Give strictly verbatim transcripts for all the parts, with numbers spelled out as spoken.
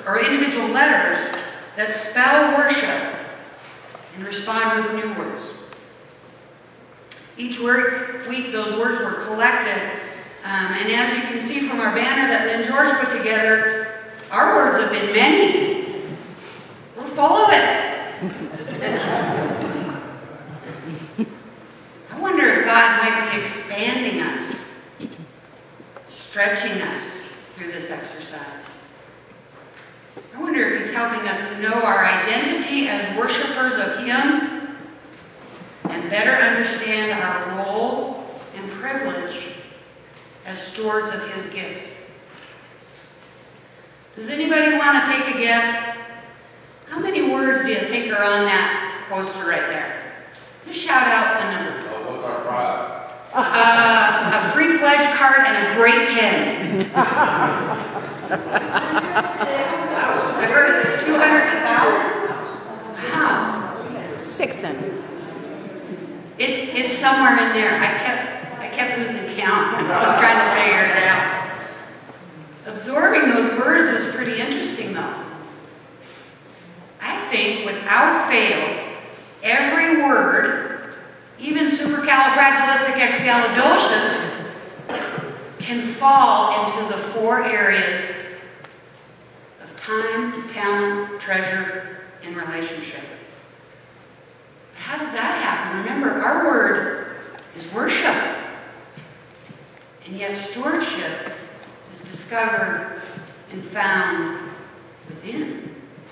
or individual letters that spell worship and respond with new words. Each word, week, those words were collected, um, and as you can see from our banner that Lynn George put together, our words have been many. We're full of it. I wonder if God might be expanding us, stretching us through this exercise. I wonder if He's helping us to know our identity as worshipers of Him and better understand our role and privilege as stewards of His gifts. Does anybody want to take a guess? How many words do you think are on that poster right there? Just shout out the number. Well, what's our prize? Uh, a free pledge card and a great pen. I've heard it's two hundred thousand. Wow. Sixon. It's it's somewhere in there. I kept I kept losing count when I was trying to figure it out. Absorbing those words was pretty interesting, though. I think without fail, every word, even supercalifragilisticexpialidocious, can fall into the four areas of time, talent, treasure, and relationship. But how does that happen? Remember, our word is worship. And yet stewardship is discovered and found within.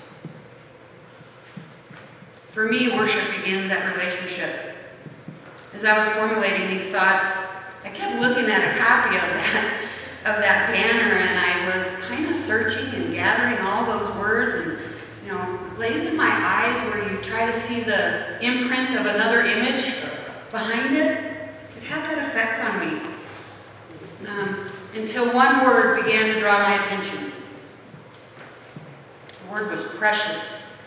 For me, worship begins at relationship. As I was formulating these thoughts, I kept looking at a copy of that, of that banner, and I was kind of searching and gathering all those words and, you know, glazing my eyes where you try to see the imprint of another image behind it. It had that effect on me. Um, until one word began to draw my attention. The word was precious.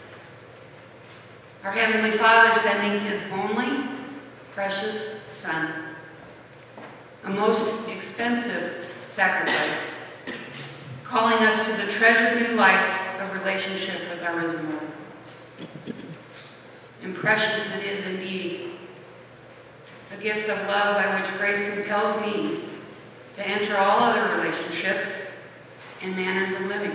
Our Heavenly Father sending His only precious Son, a most expensive sacrifice, calling us to the treasured new life of relationship with our risen Lord. And precious it is indeed, a gift of love by which grace compels me to enter all other relationships and manners of living.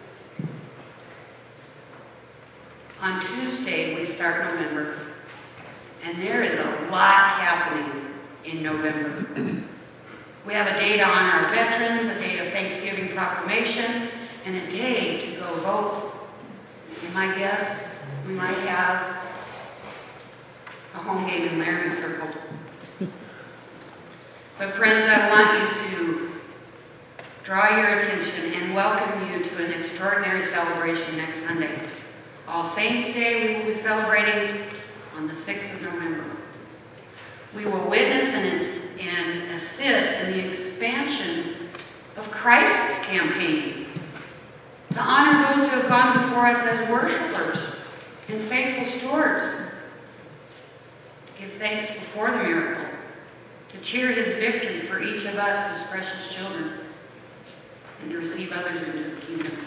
On Tuesday, we start November, and there is a lot happening in November. We have a day to honor our veterans, a day of Thanksgiving proclamation, and a day to go vote. And my guess, we might have a home game in Laramie Circle. But friends, I want you to draw your attention and welcome you to an extraordinary celebration next Sunday. All Saints Day we will be celebrating on the sixth of November. We will witness and, and assist in the expansion of Christ's campaign to honor those who have gone before us as worshipers and faithful stewards, to give thanks before the miracle, to cheer His victory for each of us as precious children, and to receive others into the kingdom.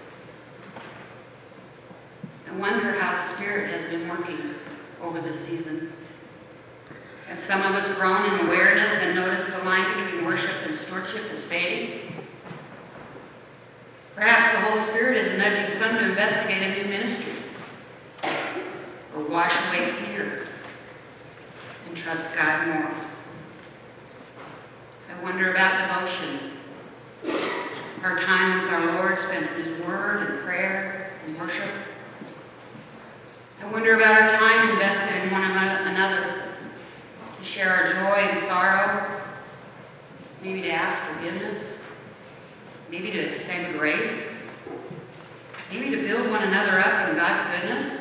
I wonder how the Spirit has been working over this season. Have some of us grown in awareness and noticed the line between worship and stewardship is fading? Perhaps the Holy Spirit is nudging some to investigate a new ministry, or wash away fear and trust God more. I wonder about devotion, our time with our Lord spent in His Word and prayer and worship. I wonder about our time invested in one another, to share our joy and sorrow, maybe to ask forgiveness, maybe to extend grace, maybe to build one another up in God's goodness.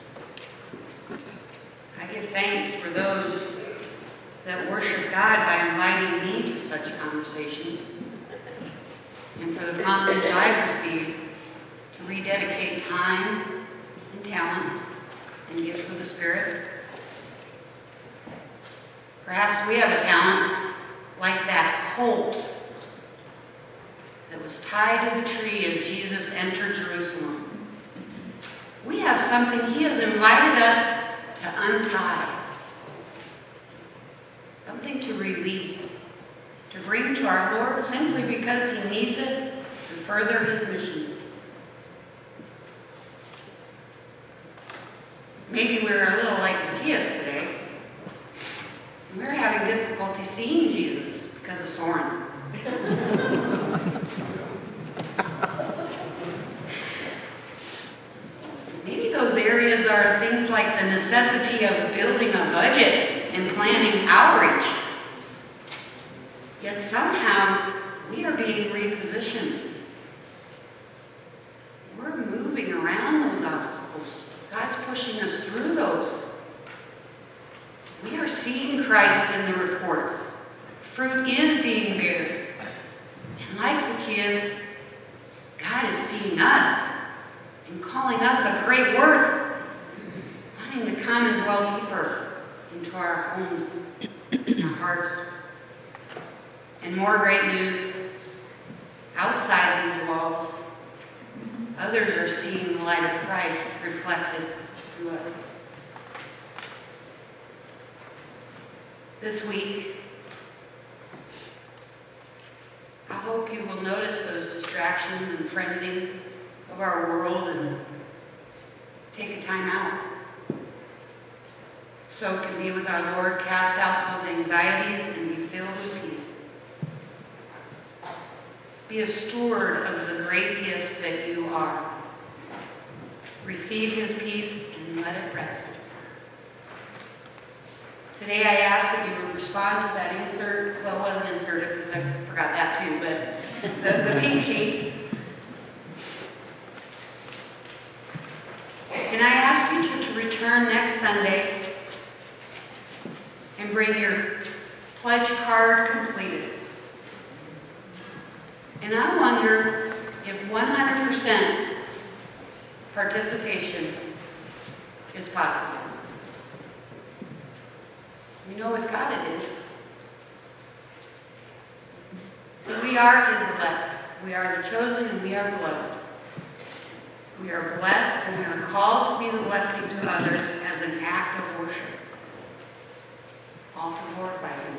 I give thanks for those that worship God by inviting me to such conversations, and for the promptings I've received to rededicate time and talents and gifts of the Spirit. Perhaps we have a talent like that colt that was was tied to the tree as Jesus entered Jerusalem. We have something he has invited us to untie, something to release, to bring to our Lord simply because he needs it to further his mission. Maybe we're a little like Zacchaeus today. We're having difficulty seeing Jesus because of Soren. Maybe those areas are things like the necessity of building a budget and planning outreach. Yet somehow we are being repositioned. We're moving around those obstacles. God's pushing us through those. We are seeing Christ in the reports. Fruit is being bared. And like Zacchaeus, God is seeing us and calling us a great worth, wanting to come and dwell deeper into our homes, our hearts. And more great news, outside these walls, others are seeing the light of Christ reflected through us. This week, I hope you will notice those distractions and frenzy of our world and take a time out. So can be with our Lord, cast out those anxieties and be filled with peace. Be a steward of the great gift that you are. Receive his peace and let it rest. Today I ask that you would respond to that insert. Well, it wasn't inserted because I forgot that too, but the, the pink sheet. And I ask you to, to return next Sunday and bring your pledge card completed. And I wonder if one hundred percent participation is possible. We know with God it is. See, we are his elect. We are the chosen and we are beloved. We are blessed and we are called to be the blessing to others as an act of worship. All to glorify him.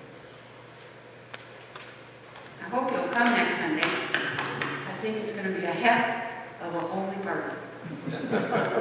I hope you'll come next Sunday. I think it's going to be a heck of a holy party.